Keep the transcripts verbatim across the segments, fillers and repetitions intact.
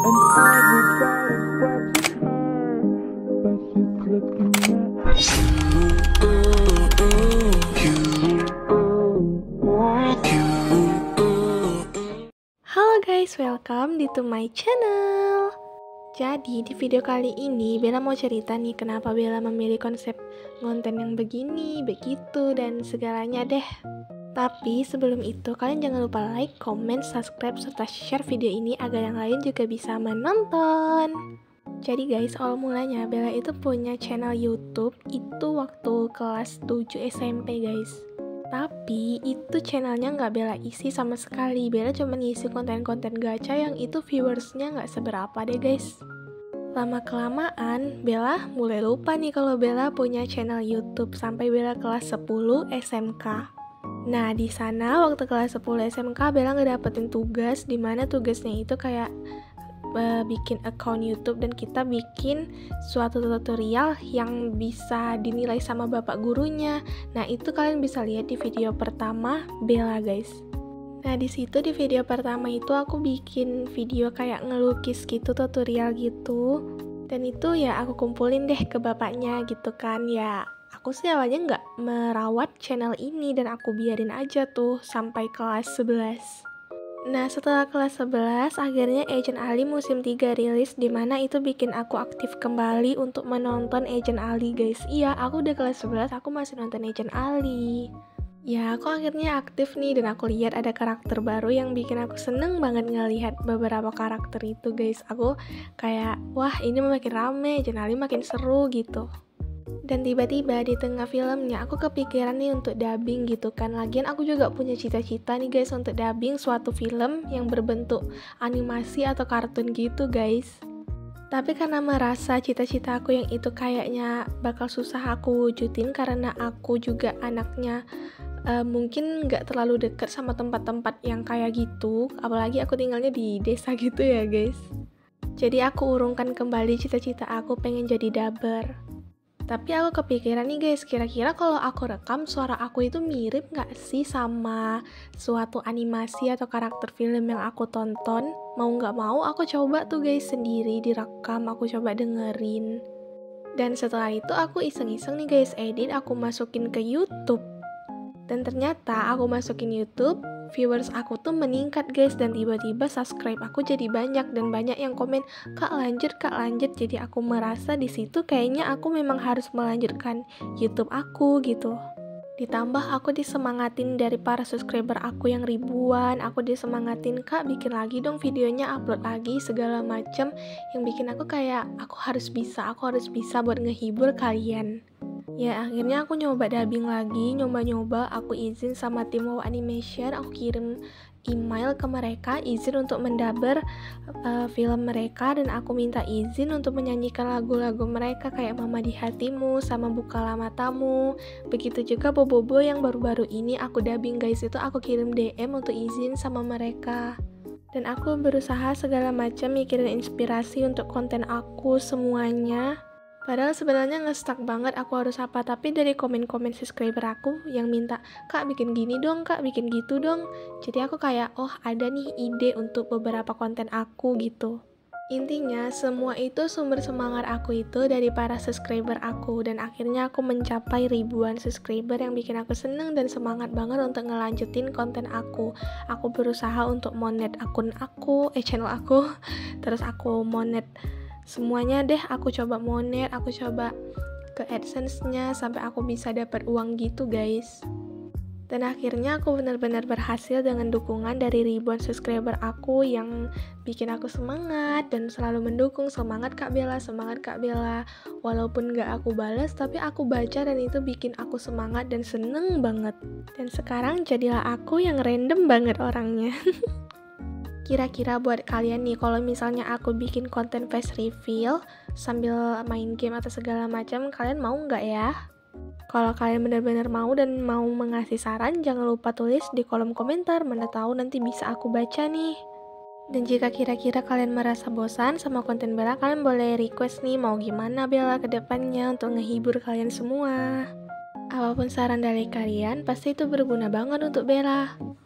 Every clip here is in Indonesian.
Halo guys, welcome di to my channel. Jadi di video kali ini Bella mau cerita nih kenapa Bella memilih konsep konten yang begini, begitu, dan segalanya deh. Tapi sebelum itu kalian jangan lupa like, comment, subscribe, serta share video ini agar yang lain juga bisa menonton. Jadi guys, awal mulanya Bella itu punya channel YouTube itu waktu kelas tujuh S M P guys. Tapi itu channelnya nggak Bella isi sama sekali. Bella cuma ngisi konten-konten gacha yang itu viewersnya nggak seberapa deh guys. Lama-kelamaan Bella mulai lupa nih kalau Bella punya channel YouTube sampai Bella kelas sepuluh S M K. Nah di sana waktu kelas sepuluh S M K Bella ngedapetin tugas, dimana tugasnya itu kayak Uh, bikin account YouTube dan kita bikin suatu tutorial yang bisa dinilai sama bapak gurunya. Nah itu kalian bisa lihat di video pertama Bella guys. Nah di situ di video pertama itu aku bikin video kayak ngelukis gitu, tutorial gitu. Dan itu ya aku kumpulin deh ke bapaknya gitu kan. Ya aku sih awalnya nggak merawat channel ini dan aku biarin aja tuh sampai kelas sebelas. Nah setelah kelas sebelas akhirnya Agent Ali musim tiga rilis, dimana itu bikin aku aktif kembali untuk menonton Agent Ali guys. Iya aku udah kelas sebelas aku masih nonton Agent Ali. Ya aku akhirnya aktif nih dan aku lihat ada karakter baru yang bikin aku seneng banget ngelihat beberapa karakter itu guys. Aku kayak wah ini makin rame, Agent Ali makin seru gitu. Dan tiba-tiba di tengah filmnya aku kepikiran nih untuk dubbing gitu kan. Lagian aku juga punya cita-cita nih guys untuk dubbing suatu film yang berbentuk animasi atau kartun gitu guys. Tapi karena merasa cita-cita aku yang itu kayaknya bakal susah aku wujudin karena aku juga anaknya uh, mungkin nggak terlalu deket sama tempat-tempat yang kayak gitu. Apalagi aku tinggalnya di desa gitu ya guys. Jadi aku urungkan kembali cita-cita aku pengen jadi dubber. Tapi aku kepikiran nih guys, kira-kira kalau aku rekam suara aku itu mirip gak sih sama suatu animasi atau karakter film yang aku tonton? Mau gak mau aku coba tuh guys sendiri direkam, aku coba dengerin. Dan setelah itu aku iseng-iseng nih guys edit, aku masukin ke YouTube. Dan ternyata aku masukin YouTube, viewers aku tuh meningkat guys, dan tiba-tiba subscribe aku jadi banyak dan banyak yang komen kak lanjut kak lanjut. Jadi aku merasa di situ kayaknya aku memang harus melanjutkan YouTube aku gitu. Ditambah aku disemangatin dari para subscriber aku yang ribuan, aku disemangatin kak bikin lagi dong videonya, upload lagi segala macem, yang bikin aku kayak aku harus bisa, aku harus bisa buat ngehibur kalian. Ya akhirnya aku nyoba dubbing lagi, nyoba-nyoba, aku izin sama tim Wow Animation, aku kirim email ke mereka izin untuk mendubber uh, film mereka, dan aku minta izin untuk menyanyikan lagu-lagu mereka kayak Mama di Hatimu sama Bukalah Matamu. Begitu juga Bobobo yang baru-baru ini aku dubbing guys, itu aku kirim D M untuk izin sama mereka. Dan aku berusaha segala macam mikirin inspirasi untuk konten aku semuanya. Padahal sebenarnya nge-stuck banget aku harus apa, tapi dari komen-komen subscriber aku yang minta, kak bikin gini dong, kak bikin gitu dong. Jadi aku kayak, oh ada nih ide untuk beberapa konten aku gitu. Intinya semua itu sumber semangat aku itu dari para subscriber aku, dan akhirnya aku mencapai ribuan subscriber yang bikin aku seneng dan semangat banget untuk ngelanjutin konten aku. Aku berusaha untuk monet akun aku, eh channel aku, terus aku monet semuanya deh, aku coba monet, aku coba ke AdSense-nya sampai aku bisa dapat uang gitu guys. Dan akhirnya aku benar-benar berhasil dengan dukungan dari ribuan subscriber aku yang bikin aku semangat dan selalu mendukung. Semangat Kak Bella, semangat Kak Bella. Walaupun gak aku balas, tapi aku baca dan itu bikin aku semangat dan seneng banget. Dan sekarang jadilah aku yang random banget orangnya. Kira-kira buat kalian nih, kalau misalnya aku bikin konten face reveal sambil main game atau segala macam, kalian mau nggak ya? Kalau kalian benar-benar mau dan mau mengasih saran, jangan lupa tulis di kolom komentar, mana tahu nanti bisa aku baca nih. Dan jika kira-kira kalian merasa bosan sama konten Bella, kalian boleh request nih mau gimana Bella ke depannya untuk ngehibur kalian semua. Apapun saran dari kalian, pasti itu berguna banget untuk Bella.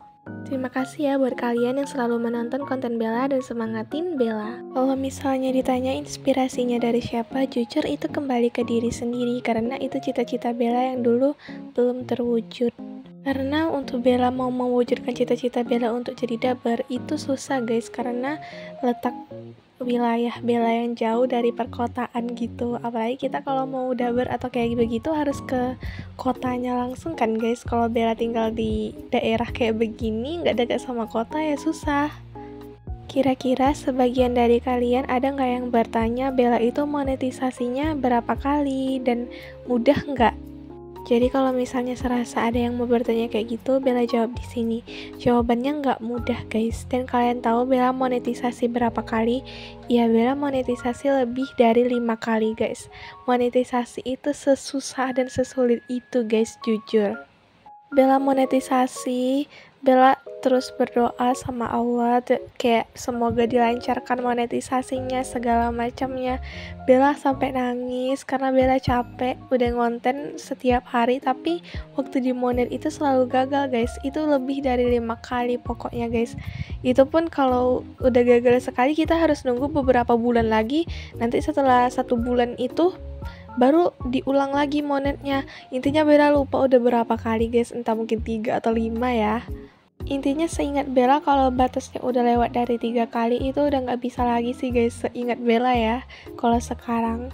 Terima kasih ya buat kalian yang selalu menonton konten Bella dan semangatin Bella. Kalau misalnya ditanya inspirasinya dari siapa, jujur itu kembali ke diri sendiri karena itu cita-cita Bella yang dulu belum terwujud. Karena untuk Bella mau mewujudkan cita-cita Bella untuk jadi dubber itu susah guys, karena letak wilayah Bella yang jauh dari perkotaan gitu. Apalagi kita kalau mau dubber atau kayak begitu harus ke kotanya langsung kan guys. Kalau Bella tinggal di daerah kayak begini nggak dekat sama kota ya susah. Kira-kira sebagian dari kalian ada nggak yang bertanya Bella itu monetisasinya berapa kali dan mudah nggak? Jadi kalau misalnya serasa ada yang mau bertanya kayak gitu, Bella jawab di sini. Jawabannya nggak mudah guys. Dan kalian tahu Bella monetisasi berapa kali? Ya Bella monetisasi lebih dari lima kali guys. Monetisasi itu sesusah dan sesulit itu guys, jujur. Bella monetisasi, Bella terus berdoa sama Allah kayak semoga dilancarkan monetisasinya segala macamnya. Bella sampai nangis karena Bella capek udah ngonten setiap hari tapi waktu di monet itu selalu gagal guys. Itu lebih dari lima kali pokoknya guys. Itu pun kalau udah gagal sekali kita harus nunggu beberapa bulan lagi. Nanti setelah satu bulan itu baru diulang lagi monetnya. Intinya Bella lupa udah berapa kali guys, entah mungkin tiga atau lima ya. Intinya seingat Bella kalau batasnya udah lewat dari tiga kali itu udah nggak bisa lagi sih guys, seingat Bella ya kalau sekarang.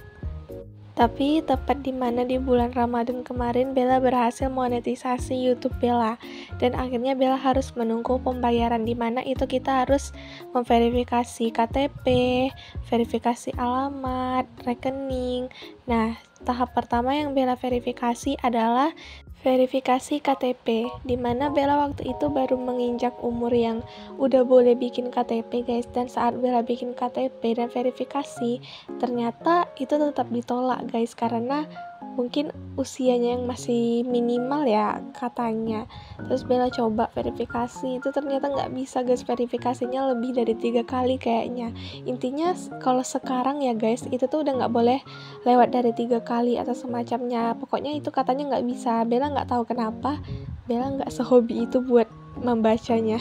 Tapi tepat di mana di bulan Ramadan kemarin Bella berhasil monetisasi YouTube Bella dan akhirnya Bella harus menunggu pembayaran di mana itu kita harus memverifikasi K T P, verifikasi alamat, rekening. Nah, tahap pertama yang Bella verifikasi adalah verifikasi K T P, dimana Bella waktu itu baru menginjak umur yang udah boleh bikin K T P guys. Dan saat Bella bikin K T P dan verifikasi, ternyata itu tetap ditolak guys, karena mungkin usianya yang masih minimal ya katanya. Terus Bella coba verifikasi, itu ternyata nggak bisa guys, verifikasinya lebih dari tiga kali kayaknya. Intinya kalau sekarang ya guys, itu tuh udah nggak boleh lewat dari tiga kali atau semacamnya. Pokoknya itu katanya nggak bisa. Bella nggak tahu kenapa Bella nggak sehobi itu buat membacanya.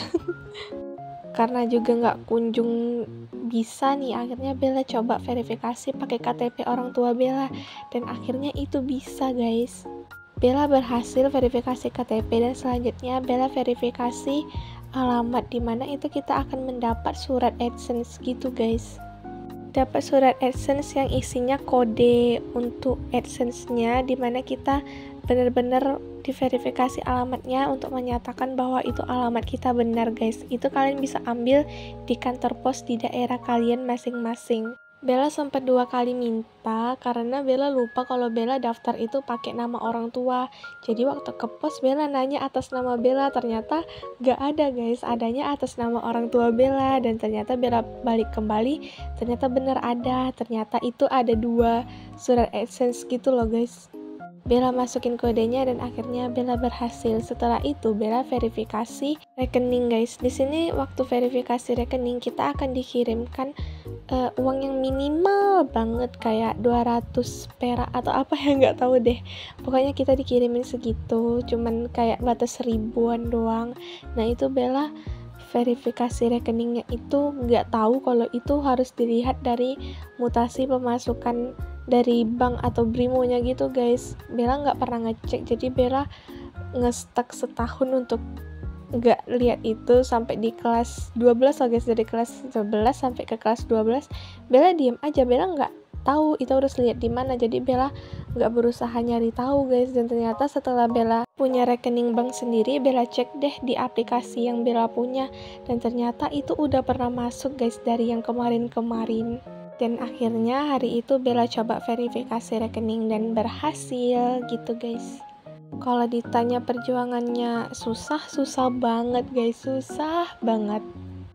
Karena juga nggak kunjung bisa nih, akhirnya Bella coba verifikasi pakai K T P orang tua Bella dan akhirnya itu bisa guys. Bella berhasil verifikasi K T P dan selanjutnya Bella verifikasi alamat, dimana itu kita akan mendapat surat AdSense gitu guys. Dapat surat AdSense yang isinya kode untuk AdSense-nya, dimana kita benar-benar diverifikasi alamatnya untuk menyatakan bahwa itu alamat kita benar guys. Itu kalian bisa ambil di kantor pos di daerah kalian masing-masing. Bella sempat dua kali minta karena Bella lupa kalau Bella daftar itu pakai nama orang tua. Jadi waktu ke pos Bella nanya atas nama Bella, ternyata gak ada guys, adanya atas nama orang tua Bella. Dan ternyata Bella balik kembali, ternyata bener ada, ternyata itu ada dua surat AdSense gitu loh guys. Bella masukin kodenya dan akhirnya Bella berhasil. Setelah itu Bella verifikasi rekening guys. Di sini waktu verifikasi rekening kita akan dikirimkan uh, uang yang minimal banget kayak dua ratus perak atau apa ya, nggak tahu deh. Pokoknya kita dikirimin segitu, cuman kayak batas ribuan doang. Nah itu Bella verifikasi rekeningnya itu nggak tahu kalau itu harus dilihat dari mutasi pemasukan dari bank atau brimonya gitu guys. Bella nggak pernah ngecek, jadi Bella ngestak setahun untuk nggak lihat itu sampai di kelas dua belas lah guys. Dari kelas sebelas sampai ke kelas dua belas Bella diem aja, Bella nggak tahu itu harus lihat di mana. Jadi Bella nggak berusaha nyari tahu guys. Dan ternyata setelah Bella punya rekening bank sendiri, Bella cek deh di aplikasi yang Bella punya dan ternyata itu udah pernah masuk guys dari yang kemarin-kemarin. Dan akhirnya hari itu Bella coba verifikasi rekening dan berhasil gitu guys. Kalau ditanya perjuangannya susah, susah banget guys, susah banget.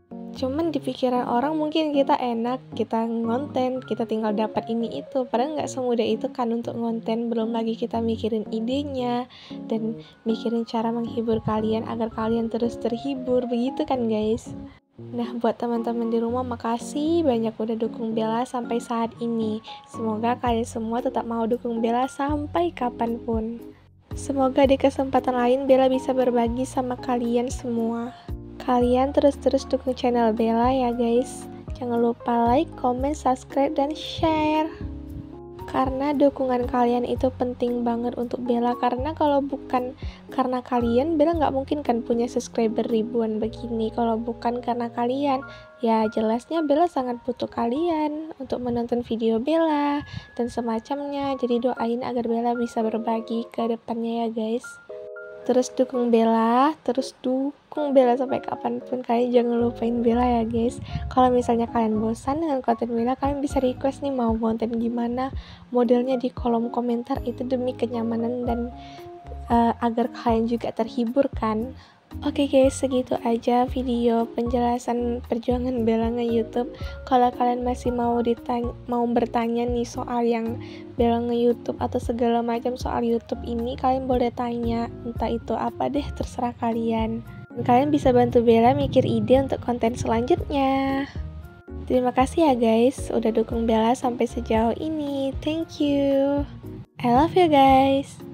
Cuman di pikiran orang mungkin kita enak, kita ngonten, kita tinggal dapat ini itu. Padahal nggak semudah itu kan untuk ngonten. Belum lagi kita mikirin idenya dan mikirin cara menghibur kalian agar kalian terus terhibur, begitu kan guys. Nah, buat teman-teman di rumah, makasih banyak udah dukung Bella sampai saat ini. Semoga kalian semua tetap mau dukung Bella sampai kapanpun. Semoga di kesempatan lain Bella bisa berbagi sama kalian semua. Kalian terus-terus dukung channel Bella ya guys. Jangan lupa like, comment, subscribe, dan share. Karena dukungan kalian itu penting banget untuk Bella. Karena kalau bukan karena kalian, Bella nggak mungkin kan punya subscriber ribuan begini. Kalau bukan karena kalian, ya jelasnya Bella sangat butuh kalian untuk menonton video Bella dan semacamnya. Jadi doain agar Bella bisa berbagi ke depannya ya guys. Terus dukung Bella, terus dukung Bella sampai kapanpun. Kalian jangan lupain Bella ya guys. Kalau misalnya kalian bosan dengan konten Bella, kalian bisa request nih mau konten gimana, modelnya di kolom komentar. Itu demi kenyamanan dan uh, agar kalian juga terhibur kan. Oke okay guys, segitu aja video penjelasan perjuangan Bella nge-YouTube. Kalau kalian masih mau ditanya, mau bertanya nih soal yang Bella nge-YouTube atau segala macam soal YouTube ini, kalian boleh tanya, entah itu apa deh, terserah kalian. Dan kalian bisa bantu Bella mikir ide untuk konten selanjutnya. Terima kasih ya guys, udah dukung Bella sampai sejauh ini. Thank you. I love you guys.